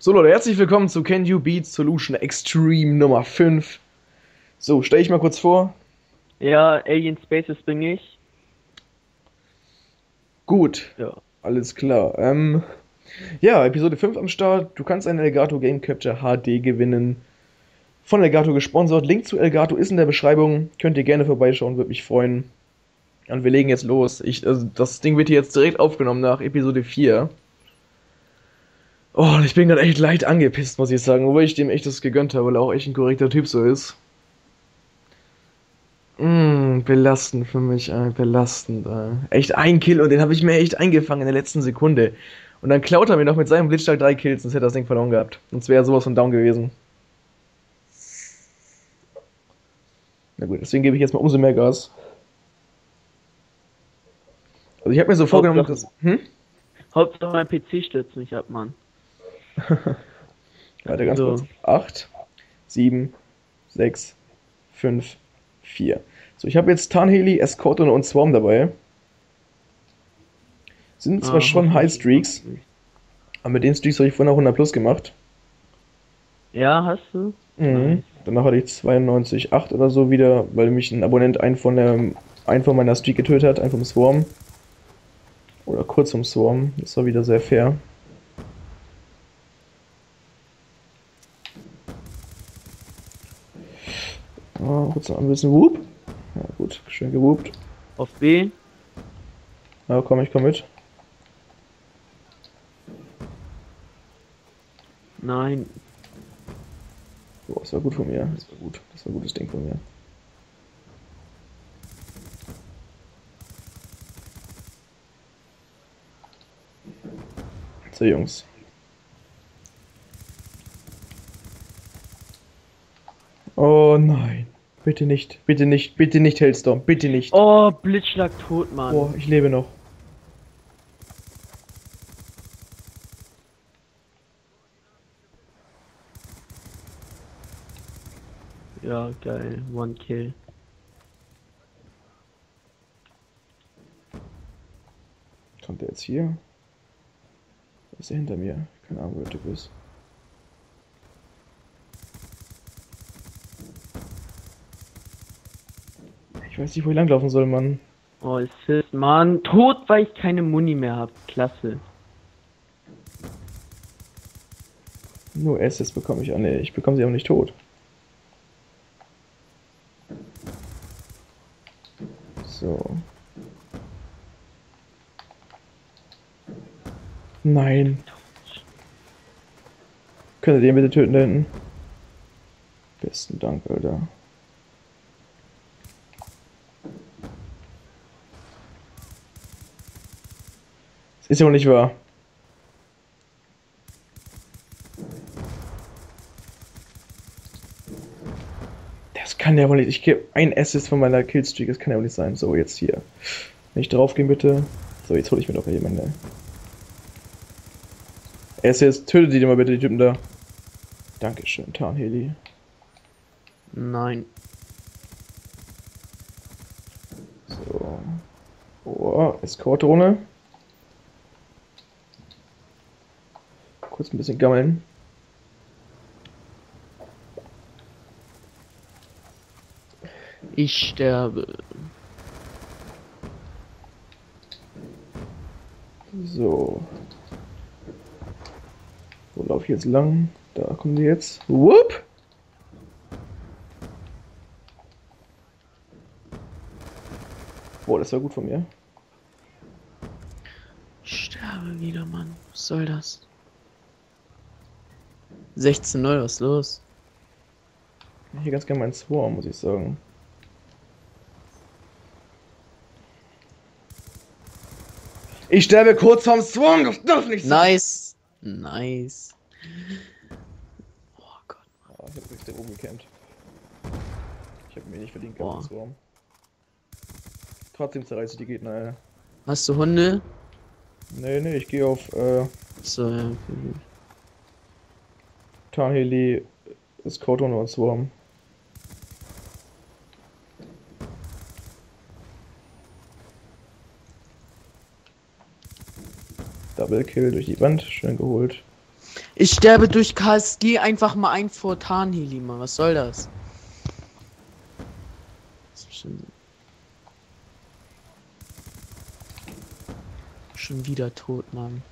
So Leute, herzlich willkommen zu Can You Beat Solution Extreme Nummer 5. So, stell ich mal kurz vor. Ja, Alien Spaces bin ich. Gut, Ja. alles klar. Ja, Episode 5 am Start. Du kannst ein Elgato Game Capture HD gewinnen. Von Elgato gesponsert. Link zu Elgato ist in der Beschreibung. Könnt ihr gerne vorbeischauen, würde mich freuen. Und wir legen jetzt los. Das Ding wird hier jetzt direkt aufgenommen nach Episode 4. Oh, und ich bin gerade echt leicht angepisst, muss ich sagen. Obwohl ich dem echt das gegönnt habe, weil er auch echt ein korrekter Typ so ist. Belastend für mich, belastend. Echt ein Kill und den habe ich mir echt eingefangen in der letzten Sekunde. Und dann klaut er mir noch mit seinem Blitzschlag 3 Kills, sonst hätte er das Ding verloren gehabt. Sonst wäre er sowas von down gewesen. Na gut, deswegen gebe ich jetzt mal umso mehr Gas. Also ich habe mir so vorgenommen, Hauptsache, dass... Hauptsache mein PC stürzt nicht ab, Mann. Warte ganz kurz. So. 8, 7, 6, 5, 4. So, ich habe jetzt Tarnheli, Escort und Swarm dabei. Sind zwar schon High Hoffentlich. Streaks, aber mit den Streaks habe ich vorhin auch 100 plus gemacht. Ja, hast du? Mhm. Nice. Danach hatte ich 92,8 oder so wieder, weil mich ein Abonnent einen von meiner Streak getötet hat, einen vom Swarm. Oder kurz vom Swarm. Das war wieder sehr fair. Kurz noch ein bisschen Whoop. Ja, gut, schön gewoopt. Auf B? Ja, komm, ich komm mit. Nein. Boah, das war gut von mir. Das war gut. Das war ein gutes Ding von mir. So, Jungs. Oh nein. Bitte nicht. Bitte nicht. Bitte nicht, Hellstorm. Bitte nicht. Oh, Blitzschlag tot, Mann. Boah, ich lebe noch. Ja, geil. One Kill. Kommt der jetzt hier? Wer ist der hinter mir? Keine Ahnung, wer der Typ ist. Ich weiß nicht, wo ich langlaufen soll, Mann. Oh, Assist, Mann. Tot, weil ich keine Muni mehr hab. Klasse. Nur Assets bekomme ich. Ah, nee, ich bekomme sie auch nicht tot. So. Nein. Könnt ihr den bitte töten da hinten? Besten Dank, Alter. Das ist ja wohl nicht wahr. Das kann ja wohl nicht. Ich gebe ein Assist von meiner Killstreak. Das kann ja wohl nicht sein. So, jetzt hier. Nicht draufgehen, bitte. So, jetzt hole ich mir doch jemanden. Assist, tötet die mal bitte, die Typen da. Dankeschön, Tarnheli. Nein. So. Oh, Escort-Drohne. Kurz ein bisschen gammeln. Ich sterbe. So. Wo laufe ich jetzt lang? Da kommen die jetzt. Whoop! Boah, das war gut von mir. Ich sterbe wieder, Mann. Was soll das? 16:0, was ist los? Hier ganz gerne meinen Swarm, muss ich sagen. Ich sterbe kurz vorm Swarm, das darf nicht sein! Nice. Nice. Oh Gott. Ah, ich hab richtig da oben gecampt. Ich hab mir nicht verdient Boah. gehabt, Swarm. Trotzdem zerreiße ich die Gegner, ey. Hast du Hunde? Nee, nee, ich gehe auf So, ja, okay, gut. Tarnheli, Escort-Drohne und Swarm. Double Kill durch die Wand, schön geholt. Ich sterbe durch KSG einfach mal ein vor Tarnheli, Mann. Was soll das? Schon wieder tot, Mann.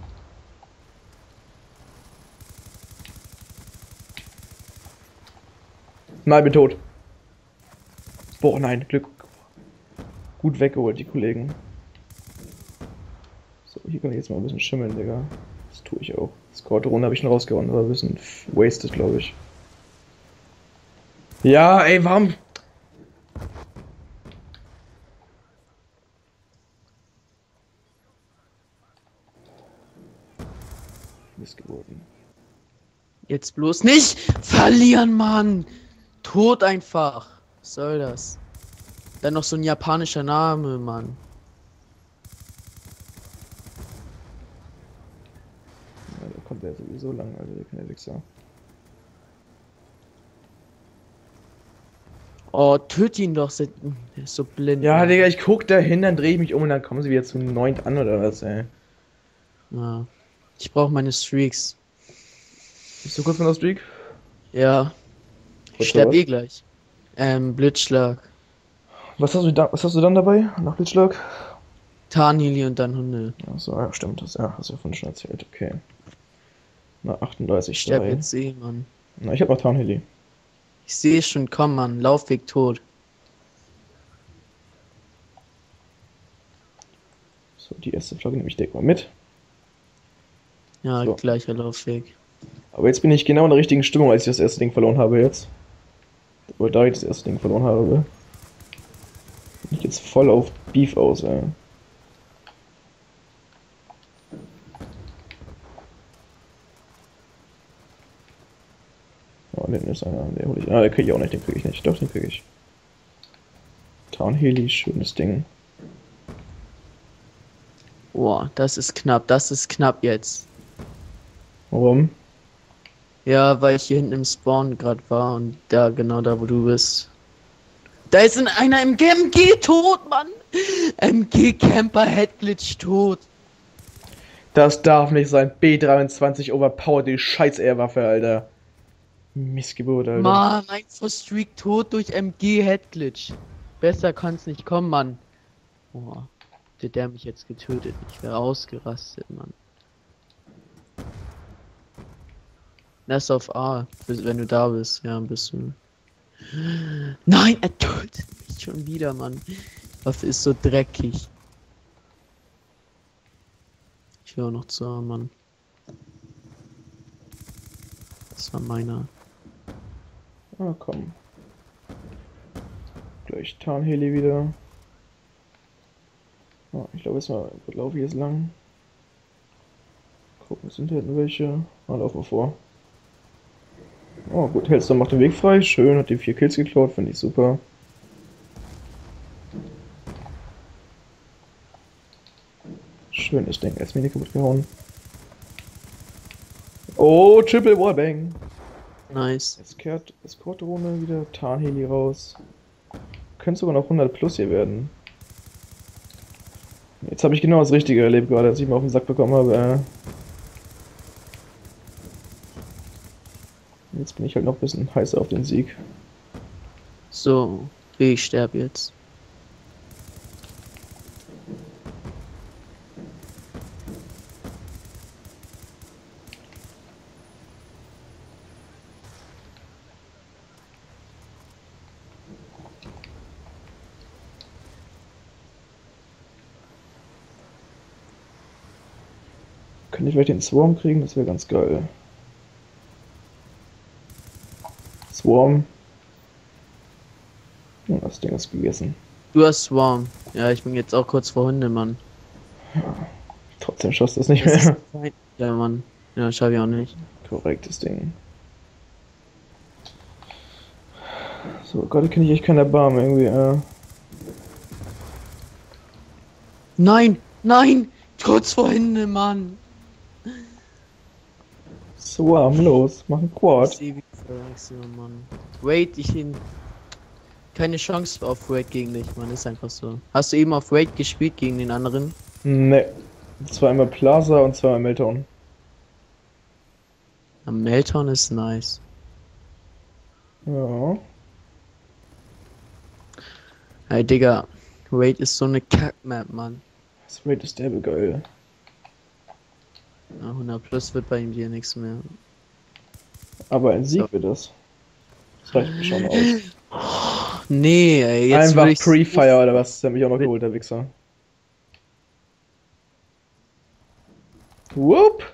Nein, bin tot. Boah, nein, Glück. Gut weggeholt, die Kollegen. So, hier kann ich jetzt mal ein bisschen schimmeln, Digga. Das tue ich auch. Das Runde habe ich schon rausgehauen, aber ein bisschen wasted, glaube ich. Ja, ey, warum? Missgeburten. Jetzt bloß nicht verlieren, Mann! Tot einfach! Was soll das? Dann noch so ein japanischer Name, Mann. Ja, da kommt der sowieso lang, Alter, der kleine Wichser. Oh, töt ihn doch, der ist so blind. Ja, Mann. Digga, ich guck da hin, dann drehe ich mich um und dann kommen sie wieder zu 9 an oder was, ey. Ja. Ich brauche meine Streaks. Bist du kurz von der Streak? Ja. Ich sterbe eh gleich. Blitzschlag. Was hast du dann dabei? Nach Blitzschlag? Tarnheli und dann Hunde. Achso, ja, stimmt, hast du ja vorhin schon erzählt, okay. Na, 38. Ich sterbe jetzt eh, Mann. Na, ich hab noch Tarnheli. Ich sehe schon, komm, Mann. Laufweg tot. So, die erste Flagge nehme ich direkt mal mit. Ja, So. gleicher Laufweg. Aber jetzt bin ich genau in der richtigen Stimmung, als ich das erste Ding verloren habe jetzt. Oder da ich das erste Ding verloren habe. Bin ich jetzt voll auf Beef aus, ey. Oh, den ist einer, den hol ich. Ah, den krieg ich auch nicht, den krieg ich nicht. Doch, den krieg ich. Tarnheli, schönes Ding. Boah, das ist knapp jetzt. Warum? Ja, weil ich hier hinten im Spawn gerade war und da, genau da, wo du bist. Da ist einer im MG tot, Mann! MG-Camper Headglitch tot. Das darf nicht sein. B23 overpowered, die Scheiß-Air-Waffe, Alter. Missgeburt, Alter. Mann, ein Streak tot durch MG Headglitch. Besser kann's nicht kommen, Mann. Boah, hätte der mich jetzt getötet. Ich wäre ausgerastet, Mann. Lass auf A, wenn du da bist. Ja, bist du. Nein, er tötet mich schon wieder, Mann. Die Waffe ist so dreckig. Ich will auch noch zu A, Mann. Das war meiner. Ah, komm. Gleich Tarnheli wieder. Ah, ich glaube, jetzt mal, wo laufe ich jetzt lang? Gucken, sind da hinten welche? Ah, laufen wir vor. Oh, gut, Hellstorm macht den Weg frei. Schön, hat die 4 Kills geklaut, finde ich super. Schönes Ding, erst Mini kaputt gehauen. Oh, Triple Wallbang. Nice. Escort-Drohne wieder, Tarnheli raus. Könnte sogar noch 100 plus hier werden. Jetzt habe ich genau das Richtige erlebt gerade, als ich mal auf den Sack bekommen habe. Jetzt bin ich halt noch ein bisschen heißer auf den Sieg. So, ich sterbe jetzt. Könnte ich vielleicht den Swarm kriegen? Das wäre ganz geil. Swarm. Oh, das Ding ist gegessen. Du hast Swarm. Ja, ich bin jetzt auch kurz vor Hunde, Mann. Trotzdem schaffst du es nicht Das mehr. ist ja, Mann. Ja, schaffe ich auch nicht. Korrektes Ding. So, gerade kenne ich echt keinen Erbarmen irgendwie. Nein, nein! Kurz vor Hunde, Mann! Swarm, los, mach einen Quad. Ich sehe, wie du verreckst, Mann. Wait, keine Chance auf Raid gegen dich, Mann, ist einfach so. Hast du eben auf Raid gespielt gegen den anderen? Ne. Zweimal Plaza und zweimal Meltdown. Am Meltdown ist nice. Ja. Hey, Digga. Raid ist so eine Kack-Map, Mann. Das Raid ist derbe geil. Ja, 100 plus wird bei ihm hier nichts mehr. Aber ein Sieg So. wird das. Das reicht mir schon aus. Nee, ey, jetzt Einfach würde ich Pre-Fire oder was? Der hat mich auch noch geholt, der Wichser. Whoop!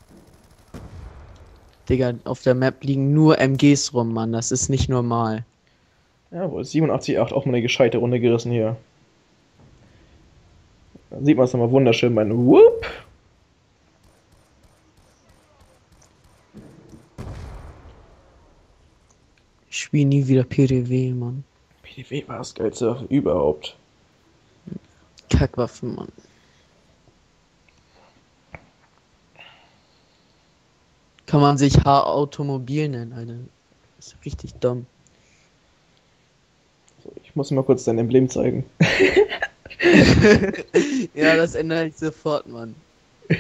Digga, auf der Map liegen nur MGs rum, Mann. Das ist nicht normal. Jawohl, 87,8, auch mal eine gescheite Runde gerissen hier. Da sieht man es nochmal wunderschön, mein Whoop! Ich spiele nie wieder PDW, Mann. PDV war das geilste Waffe überhaupt. Kackwaffen, Mann. Kann man sich H-Automobil nennen, Alter. Das ist richtig dumm. So, ich muss mal kurz dein Emblem zeigen. Ja, das ändere ich sofort, Mann. Oh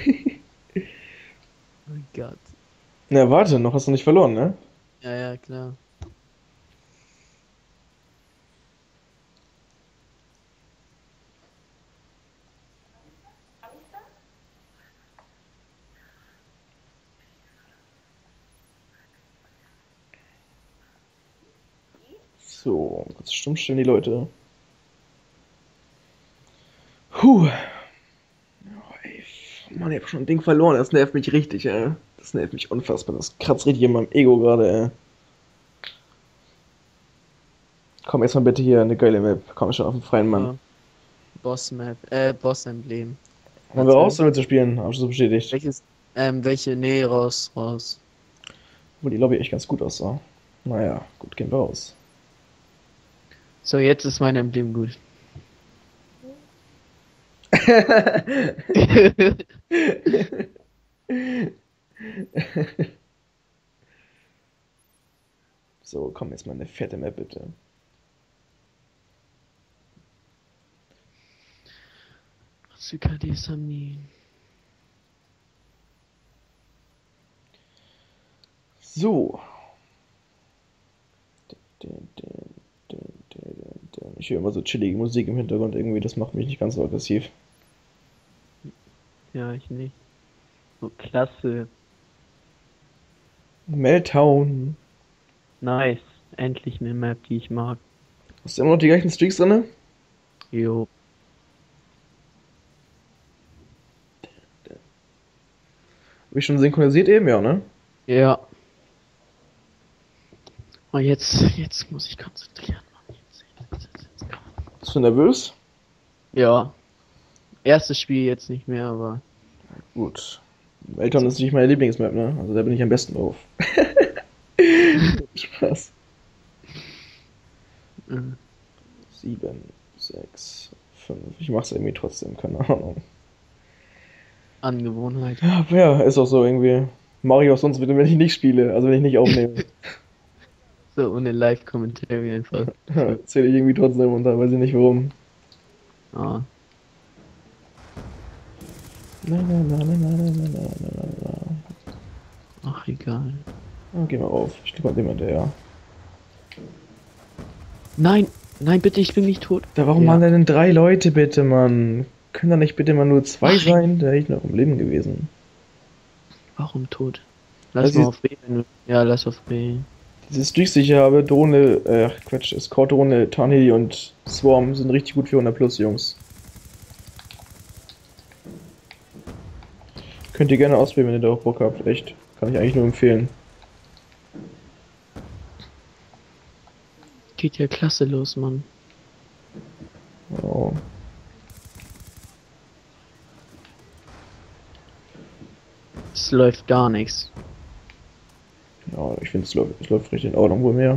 mein Gott. Na, warte, noch hast du nicht verloren, ne? Ja, ja, klar. So, kurz stumm stellen die Leute. Puh. Oh, ey. Mann, ich hab schon ein Ding verloren. Das nervt mich richtig, ey. Das nervt mich unfassbar. Das kratzt richtig in meinem Ego gerade, ey. Komm, erstmal bitte hier eine geile Map. Komm schon auf den freien Mann. Ja. Boss-Map, Boss-Emblem. Wollen wir raus, damit zu spielen? Hab ich so bestätigt. Welche? Nee, raus, raus. Wo die Lobby echt ganz gut aussah. Naja, gut, gehen wir raus. So, jetzt ist mein Emblem gut. So, komm, jetzt mal eine fette Map, bitte. Sukadi Samni. So. Ich höre immer so chillige Musik im Hintergrund irgendwie, das macht mich nicht ganz so aggressiv. Ja, ich nicht. So klasse. Meltdown. Nice. Endlich eine Map, die ich mag. Hast du immer noch die gleichen Streaks drin? Jo. Hab ich schon synchronisiert eben, ja, ne? Ja. Oh, jetzt muss ich konzentrieren, Mann. Jetzt. Bist du nervös? Ja. Erstes Spiel jetzt nicht mehr, aber. Gut. Meltdown ist nicht meine Lieblingsmap, ne? Also da bin ich am besten drauf. Spaß. 7, 6, 5. Ich mach's irgendwie trotzdem, keine Ahnung. Angewohnheit. Ja, ist auch so irgendwie. Mache ich auch sonst wieder, wenn ich nicht spiele, also wenn ich nicht aufnehme. So ohne Live-Commentary einfach. Zähle ich irgendwie trotzdem runter, weiß ich nicht warum. Ah. Ach, egal. Oh, geh mal rauf. Ich stehe mal dem hinterher. Nein, nein, bitte, ich bin nicht tot. Da, warum Ja. waren denn 3 Leute, bitte, Mann? Können da nicht bitte mal nur 2 Nein. sein? Da wäre ich noch im Leben gewesen. Warum tot? Lass Das mal ist- auf B. Ja, lass auf B. Diese Streaks, die ich hier habe, Drohne, Quatsch, Escort-Drohne, Tarnheli und Swarm sind richtig gut für 100 plus, Jungs. Könnt ihr gerne ausprobieren, wenn ihr darauf Bock habt, echt. Kann ich eigentlich nur empfehlen. Geht ja klasse los, Mann. Oh. Es läuft gar nichts. Ja, ich finde, es läuft richtig in Ordnung wohl mehr.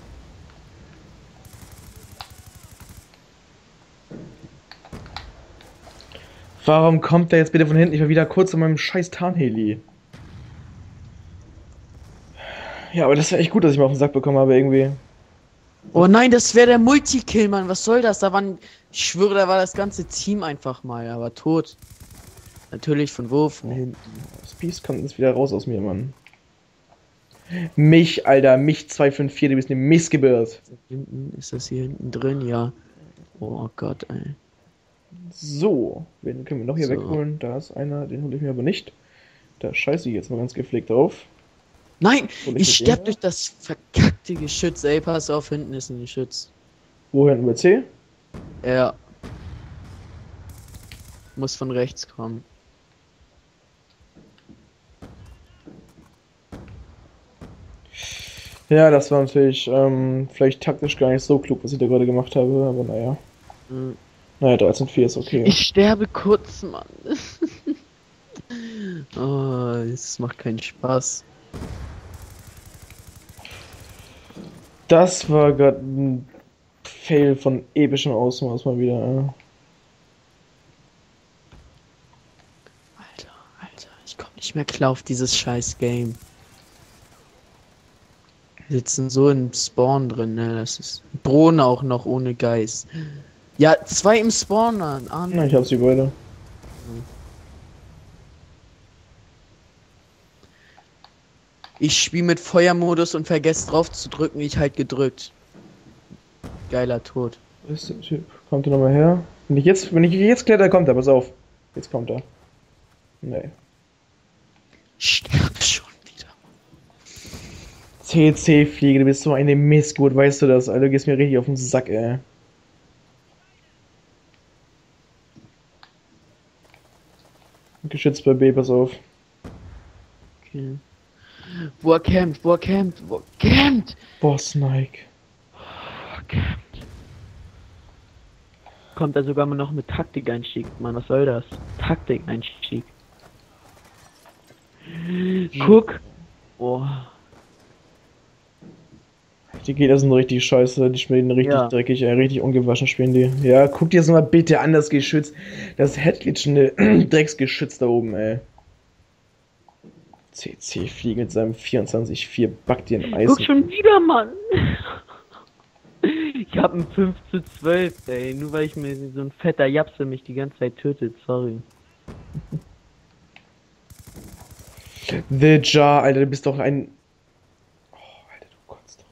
Warum kommt der jetzt bitte von hinten? Ich war wieder kurz in meinem scheiß Tarnheli. Ja, aber das war echt gut, dass ich mal auf den Sack bekommen habe, irgendwie. Oh nein, das wäre der Multikill, Mann. Was soll das? Da waren. Ich schwöre, da war das ganze Team einfach mal, aber tot. Natürlich von wo? Von hinten. Das Biest kommt jetzt wieder raus aus mir, Mann. Mich, Alter, mich 254, du bist eine Missgeburt. Hinten, ist das hier hinten drin? Ja. Oh Gott, ey. So, wen können wir noch hier So. wegholen? Da ist einer, den hole ich mir aber nicht. Da scheiße ich jetzt mal ganz gepflegt drauf. Nein, Hol ich mir sterb den durch das verkackte Geschütz. Ey, pass auf, hinten ist ein Geschütz. Wo hinten über C? Ja. Muss von rechts kommen. Ja, das war natürlich vielleicht taktisch gar nicht so klug, was ich da gerade gemacht habe, aber naja. Hm. Naja, 13-4 ist okay. Ich sterbe kurz, Mann. Oh, es macht keinen Spaß. Das war gerade ein Fail von epischem Ausmaß mal wieder. Alter, ich komm nicht mehr klar auf dieses scheiß Game. Wir sitzen so im Spawn drin, ne? Das ist. Drohne auch noch ohne Geist. Ja, 2 im Spawn an. Na, ich hab sie beide. Ich spiele mit Feuermodus und vergesse drauf zu drücken, ich halt gedrückt. Geiler Tod. Wo ist der Typ? Kommt er nochmal her? Wenn ich jetzt kletter, kommt er, pass auf. Jetzt kommt er. Nee. Sterb schon wieder. CC-Fliege, du bist so eine Missgeburt, weißt du das? Alter, du gehst mir richtig auf den Sack, ey. Geschützt bei B, pass auf. Okay. Wo er campt, wo er campt, wo er campt! Boss Nike. Kommt er sogar mal noch mit Taktikeinstieg, Mann, was soll das? Taktikeinstieg. Guck! Oh. Die Gegner sind richtig scheiße, die spielen richtig Ja. dreckig, richtig ungewaschen spielen die. Ja, guck dir das mal bitte an, das Geschütz. Das headglitschende Drecksgeschütz da oben, ey. CC fliegt mit seinem 24-4, backt dir ein Eis. Guck schon wieder, Mann! Ich hab ein 5:12, ey, nur weil ich mir so ein fetter Japse mich die ganze Zeit tötet, sorry. The Jar, Alter, du bist doch ein. Oh, Alter, du kotzt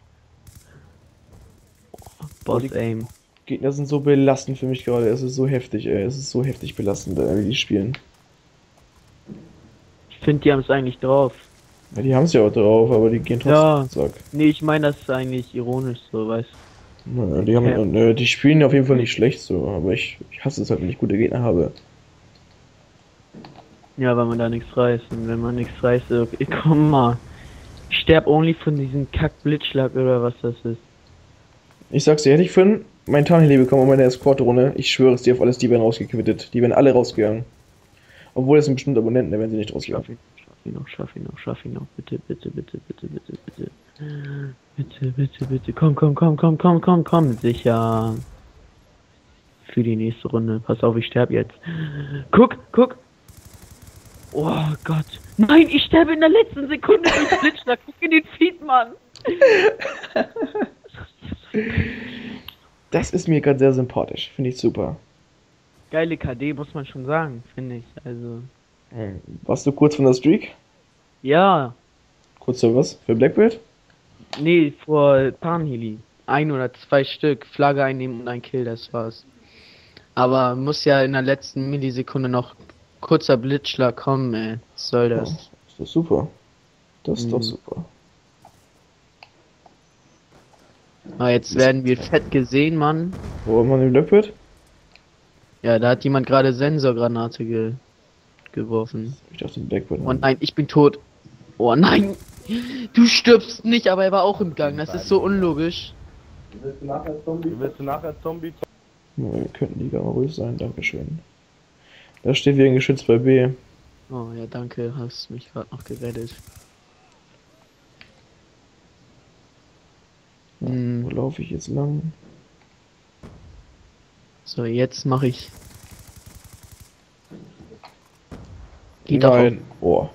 doch. Boss Aim. Gegner sind so belastend für mich gerade. Es ist so heftig, ey. Es ist so heftig belastend, wie die spielen. Ich finde, die haben es eigentlich drauf. Ja, die haben es ja auch drauf, aber die gehen trotzdem Ja. auf den Sack. Nee, ich meine, das ist eigentlich ironisch so, weißt Naja, die haben, die spielen auf jeden Fall nicht schlecht so, aber ich hasse es halt, wenn ich gute Gegner habe. Ja, weil man da nichts reißt. Und wenn man nichts reißt, okay, komm mal. Ich sterb only von diesem Kack-Blitzschlag oder was das ist. Ich sag's dir, hätte ich vorhin meinen Tarnheli bekommen und meine Escort-Drohne, ich schwöre es dir auf alles, die wären rausgequittet. Die wären alle rausgegangen. Obwohl es sind bestimmt Abonnenten, da wären sie nicht rausgegangen. Schaff ihn noch. Bitte. Bitte. Komm. Sicher. Für die nächste Runde. Pass auf, ich sterbe jetzt. Guck. Oh Gott. Nein, ich sterbe in der letzten Sekunde durch Blitzschlag. Guck in den Feed, Mann. Das ist mir gerade sehr sympathisch, finde ich super. Geile KD, muss man schon sagen, finde ich. Also. Warst du kurz von der Streak? Ja. Kurz für was? Für Blackbird? Nee, vor Tarnheli. 1 oder 2 Stück. Flagge einnehmen und ein Kill, das war's. Aber muss ja in der letzten Millisekunde noch kurzer Blitzschlag kommen, ey. Was soll das? Ja, ist doch super. Das ist doch super. Aber jetzt werden wir fett gesehen, Mann. Wo hat man den Blackbird? Ja, da hat jemand gerade Sensorgranate geworfen. Ich dachte, den Blackbird. Oh nein, ich bin tot. Oh nein! Du stirbst nicht, aber er war auch im Gang. Das ist so unlogisch. Willst du nachher Zombie? Ja, wir könnten die gar mal ruhig sein, dankeschön. Da steht wieder ein Geschütz bei B. Oh ja, danke, hast mich gerade noch gerettet. Wo laufe ich jetzt lang? So, jetzt mache ich. Geht doch. Nein. Oh.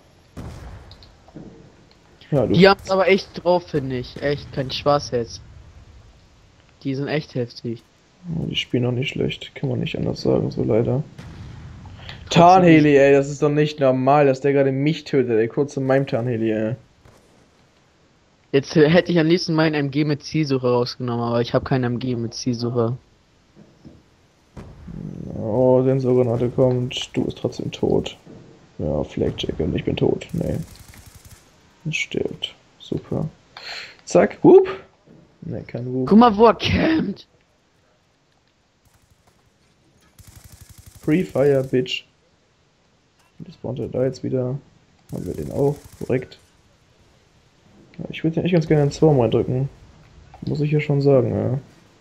Ja, du. Die haben es aber echt drauf, finde ich. Echt, kein Spaß jetzt. Die sind echt heftig. Die spielen auch nicht schlecht, kann man nicht anders sagen, so leider. Tarnheli, ey, das ist doch nicht normal, dass der gerade mich tötet, ey, kurz in meinem Tarnheli, ey. Jetzt hätte ich am liebsten meinen MG mit Zielsucher rausgenommen, aber ich habe keinen MG mit Zielsucher. Oh, Sensorgranate kommt. Du bist trotzdem tot. Ja, Flakjack und ich bin tot. Nee. Er stirbt. Super. Zack, whoop. Nee, kein Whoop. Guck mal, wo er campt. Free Fire, Bitch. Das spawnt er da jetzt wieder. Haben wir den auch. Korrekt. Ja, ich würde den echt ganz gerne einen 2 reindrücken. Muss ich ja schon sagen, ja.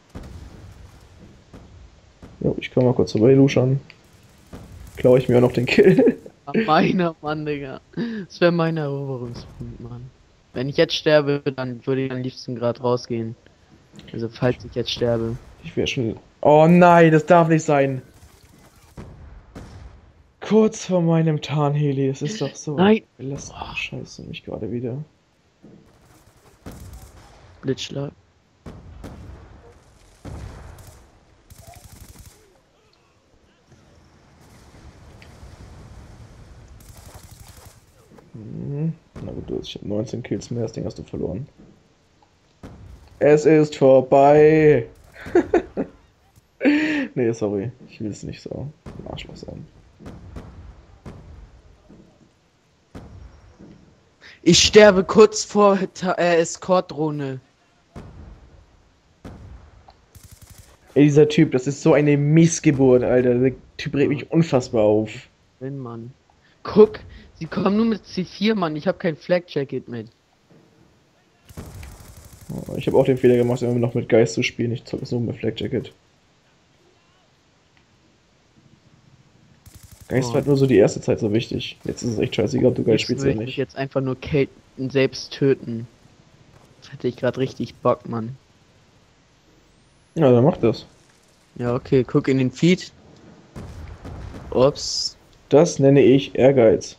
Jo, ich komme mal kurz vorbei, Luschan. Klaue ich mir auch noch den Kill. Meiner Mann, Digga. Das wäre mein Eroberungspunkt, Mann. Wenn ich jetzt sterbe, dann würde ich am liebsten gerade rausgehen. Also falls ich jetzt sterbe. Ich wäre schon... Oh nein, das darf nicht sein. Kurz vor meinem Tarnheli, das ist doch so. Nein. Lass Scheiße mich gerade wieder. Blitzschlag. Na gut, ich habe 19 Kills mehr, das Ding hast du verloren. Es ist vorbei! Nee, sorry, ich will es nicht so ein Arschloch sein. Ich sterbe kurz vor Escort-Drohne. Ey, dieser Typ, das ist so eine Missgeburt, Alter. Der Typ regt mich unfassbar auf. Wenn, Mann. Guck, sie kommen nur mit C4, Mann. Ich habe kein Flak-Jacket mit. Oh, ich habe auch den Fehler gemacht, immer noch mit Geist zu spielen. Ich zocke es nur mit Flak Jacket. Geist war halt nur so die erste Zeit so wichtig. Jetzt ist es echt scheißegal, ob du Geist spielst oder Ich nicht. jetzt einfach nur Katen selbst töten. Das hätte ich gerade richtig Bock, Mann. Ja, dann mach das. Ja, okay, guck in den Feed. Ups. Das nenne ich Ehrgeiz.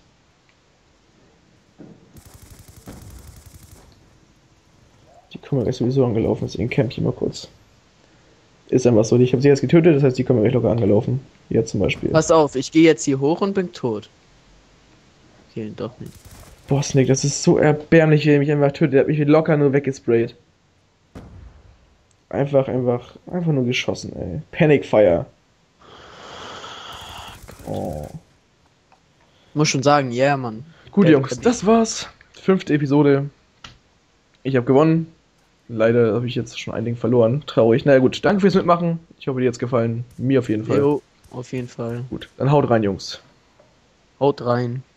Die kommen gleich sowieso angelaufen, deswegen camp ich mal kurz. Ist einfach so, ich habe sie jetzt getötet, das heißt, die kommen gleich locker angelaufen. Hier zum Beispiel. Pass auf, ich gehe jetzt hier hoch und bin tot. Okay, doch nicht. Boah, Snake, das ist so erbärmlich, wie er mich einfach tötet. Der hat mich locker nur weggesprayt. Einfach nur geschossen, ey. Panic Fire. Oh. Muss schon sagen, ja, yeah, Mann. Gut, Jungs, das war's. 5. Episode. Ich habe gewonnen. Leider habe ich jetzt schon ein Ding verloren. Traurig. Na naja, gut, danke fürs Mitmachen. Ich hoffe, dir hat's gefallen. Mir auf jeden Fall. Jo, auf jeden Fall. Gut, dann haut rein, Jungs. Haut rein.